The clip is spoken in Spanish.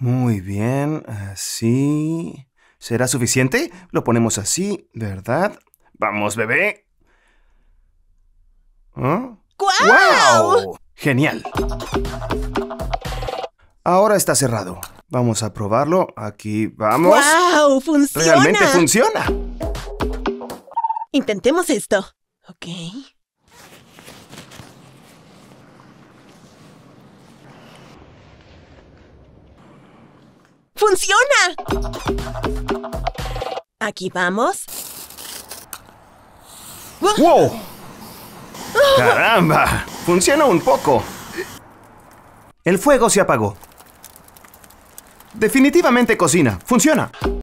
Muy bien, así. ¿Será suficiente? Lo ponemos así, ¿verdad? Vamos, bebé. ¿Ah? ¡Guau! ¡Guau! Genial. Ahora está cerrado. Vamos a probarlo. Aquí vamos. ¡Guau! ¡Funciona! ¡Realmente funciona! Intentemos esto. Ok. ¡Funciona! Aquí vamos. ¡Wow! ¡Caramba! Funciona un poco. El fuego se apagó. Definitivamente cocina. Funciona.